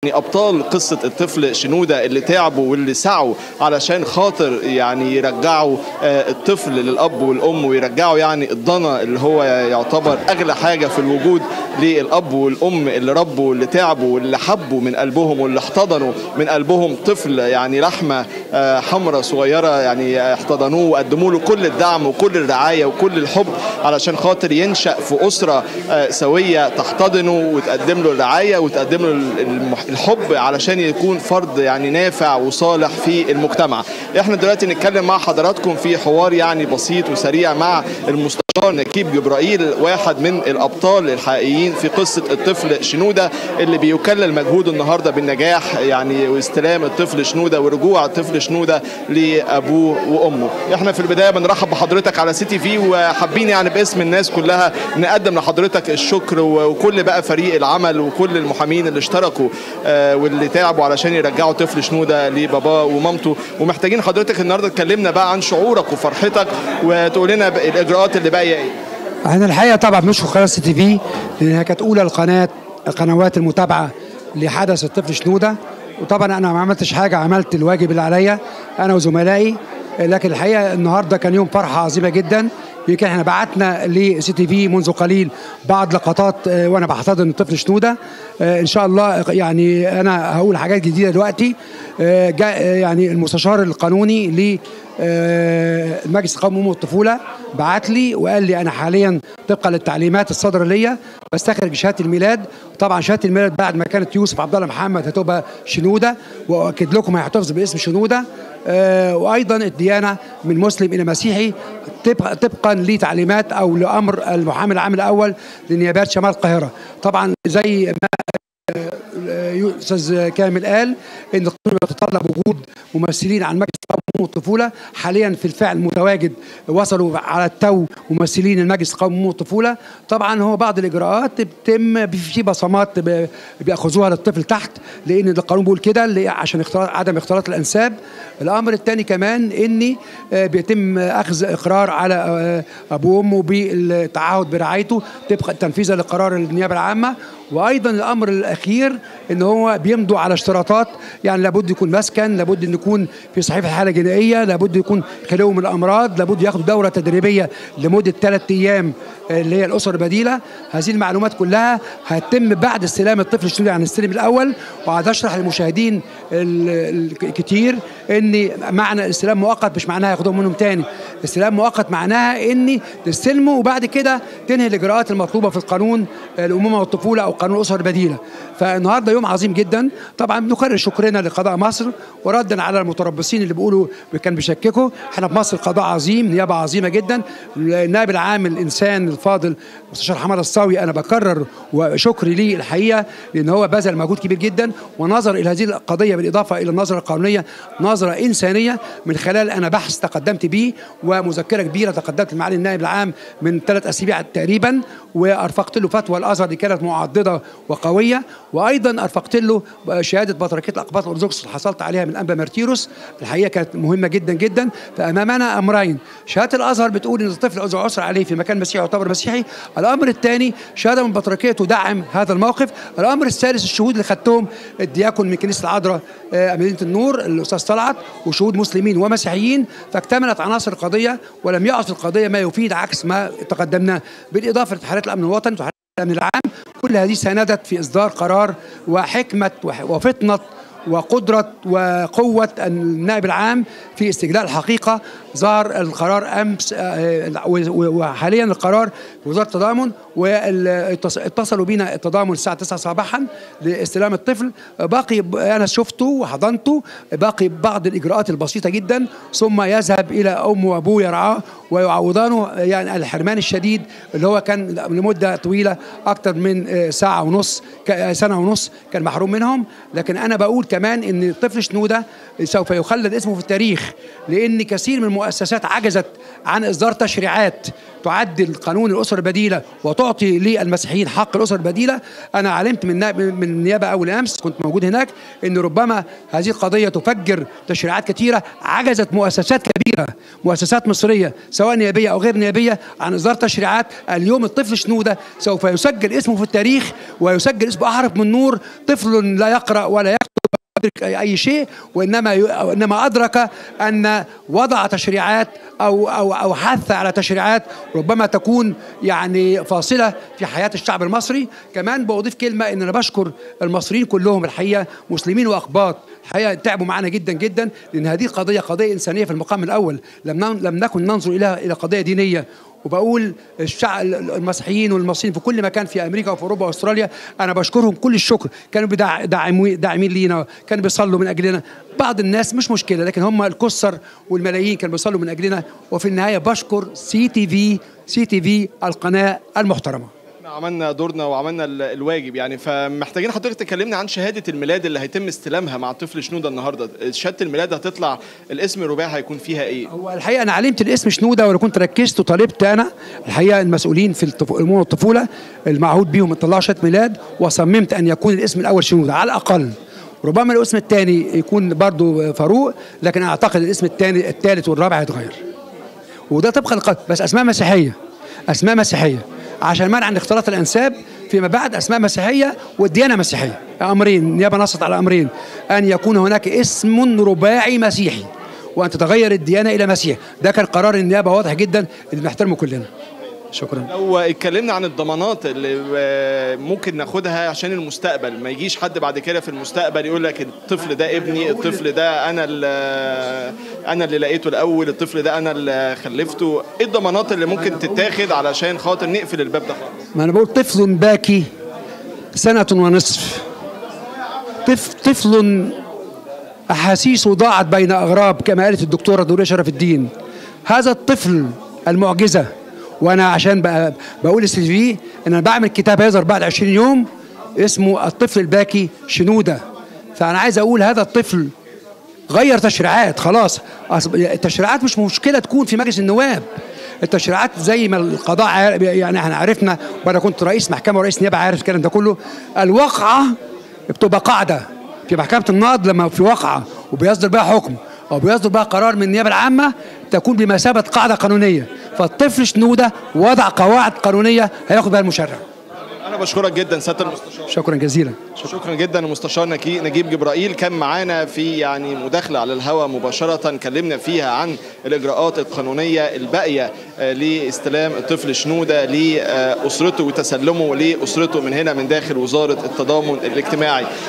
أبطال قصة الطفل شنودة اللي تعبوا واللي سعوا علشان خاطر يعني يرجعوا الطفل للأب والأم، ويرجعوا يعني الضنا اللي هو يعتبر أغلى حاجة في الوجود للأب والأم اللي ربوا واللي تعبوا واللي حبوا من قلبهم واللي احتضنوا من قلبهم طفل يعني لحمة حمراء صغيرة، يعني احتضنوه وقدموا له كل الدعم وكل الرعاية وكل الحب علشان خاطر ينشأ في أسرة سوية تحتضنه وتقدم له الرعاية وتقدم له الحب علشان يكون فرد يعني نافع وصالح في المجتمع. احنا دلوقتي نتكلم مع حضراتكم في حوار يعني بسيط وسريع مع المستشار نكيب جبرائيل، واحد من الأبطال الحقيقيين في قصة الطفل شنودة اللي بيكلل مجهوده النهاردة بالنجاح يعني واستلام الطفل شنودة ورجوع الطفل شنودة لأبوه وأمه. احنا في البداية بنرحب بحضرتك على سيتي في، وحابين يعني باسم الناس كلها نقدم لحضرتك الشكر وكل بقى فريق العمل وكل المحامين اللي اشتركوا واللي تعبوا علشان يرجعوا طفل شنودة لباباه ومامته. ومحتاجين حضرتك النهارده تكلمنا بقى عن شعورك وفرحتك وتقول لنا الإجراءات اللي باقية ايه. احنا الحقيقة طبعا بنشكر قناة سيتي في لأنها كانت أولى القنوات المتابعة لحدث الطفل شنودة، وطبعا أنا ما عملتش حاجة، عملت الواجب اللي عليا أنا وزملائي، لكن الحقيقة النهارده كان يوم فرحة عظيمة جدا. يمكن احنا بعتنا لسيتي في منذ قليل بعض لقطات وانا بحتضن الطفل شنودة. ان شاء الله يعني انا هقول حاجات جديده دلوقتي. جاء يعني المستشار القانوني للمجلس القومي للأمومة والطفولة بعت لي وقال لي انا حاليا طبقا للتعليمات الصادره ليا بستخرج شهاده الميلاد. طبعا شهاده الميلاد بعد ما كانت يوسف عبد الله محمد هتبقى شنودة، واكد لكم هيحتفظ باسم شنودة. وايضا الديانه من مسلم الى مسيحي طبقا لتعليمات او لامر المحامي العام الاول لنيابات شمال القاهره. طبعا زي ما استاذ كامل قال ان القانون يتطلب وجود ممثلين عن مجلس القومي للأمومة والطفولة. حاليا في الفعل متواجد، وصلوا على التو ممثلين المجلس القومي للأمومة والطفولة. طبعا هو بعض الاجراءات بتتم في بصمات بياخذوها للطفل تحت، لان القانون بيقول كده عشان عدم اختلاط الانساب. الامر الثاني كمان ان بيتم اخذ اقرار على ابوه وامه بالتعهد برعايته طبقا تنفيذا لقرار النيابه العامه. وايضا الامر الاخير ان هو بيمضوا على اشتراطات، يعني لابد يكون مسكن، لابد ان يكون في صحيفه حاله جنائيه، لابد يكون خلو من الامراض، لابد ياخدوا دوره تدريبيه لمده 3 ايام اللي هي الاسر البديله. هذه المعلومات كلها هتتم بعد استلام الطفل شنودة عن السلم الاول. وقعد اشرح للمشاهدين الكتير ان معنى الاستلام مؤقت مش معناها ياخدوهم منهم تاني. استلام مؤقت معناها ان تستلموا وبعد كده تنهي الاجراءات المطلوبه في القانون الامومه والطفوله او قانون الاسر البديله. فالنهارده يوم عظيم جدا. طبعا بنكرر شكرنا لقضاء مصر وردا على المتربصين اللي بيقولوا كان بيشككوا. احنا في مصر قضاء عظيم، نيابه عظيمه جدا. النائب العام الانسان الفاضل مستشار حماد الصاوي انا بكرر وشكري ليه الحقيقه لان هو بذل مجهود كبير جدا ونظر الى هذه القضيه بالاضافه الى النظره القانونيه نظره انسانيه من خلال انا بحث تقدمت به ومذكره كبيره تقدمت لمعالي النائب العام من 3 أسابيع تقريبا، وارفقت له فتوى الازهر اللي كانت معضده وقويه، وايضا ارفقت له شهاده بطريركيه الاقباط الارثوذكس اللي حصلت عليها من انبا مارتيروس. الحقيقه كانت مهمه جدا جدا. فامامنا امرين: شهاده الازهر بتقول ان الطفل اذا عثر عليه في مكان مسيحي يعتبر مسيحي. الامر الثاني شهاده من بطريركيه تدعم هذا الموقف. الامر الثالث الشهود اللي خدتهم الدياكون من كنيسه العذراء مدينه النور الاستاذ طلعت وشهود مسلمين ومسيحيين، فاكتملت عناصر القضيه ولم يعد القضيه ما يفيد عكس ما تقدمناه، بالاضافه لتحريات الامن الوطني وتحريات الامن العام. كل هذه ساندت في اصدار قرار وحكمه وفطنه وقدرة وقوة النائب العام في استجلاء الحقيقة. ظهر القرار أمس وحاليا القرار في وزارة التضامن، واتصلوا بنا التضامن الساعة 9 صباحا لاستلام الطفل. باقي أنا شفته وحضنته، باقي بعض الإجراءات البسيطة جدا ثم يذهب إلى أمه وأبوه يرعاه ويعوضانه يعني الحرمان الشديد اللي هو كان لمدة طويلة أكثر من سنة ونص كان محروم منهم. لكن أنا بقول كمان ان الطفل شنودة سوف يخلد اسمه في التاريخ، لان كثير من المؤسسات عجزت عن اصدار تشريعات تعدل قانون الاسر البديله وتعطي للمسيحيين حق الاسر البديله. انا علمت من النيابه اول امس، كنت موجود هناك، ان ربما هذه القضيه تفجر تشريعات كثيره عجزت مؤسسات كبيره، مؤسسات مصريه سواء نيابيه او غير نيابيه، عن اصدار تشريعات. اليوم الطفل شنوده سوف يسجل اسمه في التاريخ ويسجل اسمه احرف من نور، طفل لا يقرا ولا يكتب أي شيء، وإنما أدرك أن وضع تشريعات أو حث على تشريعات ربما تكون يعني فاصلة في حياة الشعب المصري. كمان بضيف كلمة، إن أنا بشكر المصريين كلهم الحقيقة، مسلمين وأقباط، الحقيقة تعبوا معنا جدا جدا، لأن هذه قضية إنسانية في المقام الأول، لم نكن ننظر إلى قضية دينية. وبقول الشعب المسيحيين والمصريين في كل مكان في امريكا وفي اوروبا واستراليا، انا بشكرهم كل الشكر، كانوا داعمين لينا، كانوا بيصلوا من اجلنا. بعض الناس مش مشكله، لكن هم الكسر والملايين كانوا بيصلوا من اجلنا. وفي النهايه بشكر سي تي في القناه المحترمه. عملنا دورنا وعملنا الواجب يعني. فمحتاجين حضرتك تكلمنا عن شهاده الميلاد اللي هيتم استلامها مع الطفل شنوده النهارده. شهاده الميلاد هتطلع الاسم الرباعي هيكون فيها ايه؟ هو الحقيقه انا علمت الاسم شنوده، وانا كنت ركزت وطالبت انا الحقيقه المسؤولين في الامور الطفوله المعهود بيهم يطلعوا شهاده ميلاد، وصممت ان يكون الاسم الاول شنوده على الاقل. ربما الاسم الثاني يكون برضو فاروق، لكن اعتقد الاسم الثاني الثالث والرابع هيتغير. وده طبقا بس اسماء مسيحيه عشان منع عن اختلاط الانساب فيما بعد. اسماء مسيحيه والديانه مسيحيه، امرين. النيابه نصت على امرين: ان يكون هناك اسم رباعي مسيحي، وان تتغير الديانه الى مسيح. ده كان قرار النيابه واضح جدا اللي بنحترمه كلنا. شكرا. لو اتكلمنا عن الضمانات اللي ممكن ناخدها عشان المستقبل، ما يجيش حد بعد كده في المستقبل يقول لك الطفل ده ابني، الطفل ده انا اللي لقيته الاول، الطفل ده انا اللي خلفته. ايه الضمانات اللي ممكن تتاخد علشان خاطر نقفل الباب ده خالص؟ ما انا بقول طفل باكي 1.5 سنة، طفل احاسيسه ضاعت بين اغراب كما قالت الدكتوره دوريه شرف الدين. هذا الطفل المعجزه. وانا عشان بقول السي في ان انا بعمل كتاب هيظهر بعد 20 يوم اسمه الطفل الباكي شنوده. فانا عايز اقول هذا الطفل غير تشريعات خلاص. التشريعات مش مشكله تكون في مجلس النواب، التشريعات زي ما القضاء يعني احنا عرفنا، وانا كنت رئيس محكمه ورئيس نيابه عارف الكلام ده كله. الواقعه بتبقى قاعده في محكمه النقض، لما في واقعه وبيصدر بها حكم او بيصدر بها قرار من النيابه العامه تكون بمثابه قاعده قانونيه. فالطفل شنوده وضع قواعد قانونيه هياخد بها المشرع. أنا بشكرك جدا سيادة المستشار. شكرا جزيلا. شكرا جدا. المستشار نجيب جبرائيل كان معانا في يعني مداخلة على الهواء مباشرة، كلمنا فيها عن الإجراءات القانونية الباقية لاستلام الطفل شنودة لأسرته وتسلمه لأسرته من هنا من داخل وزارة التضامن الاجتماعي.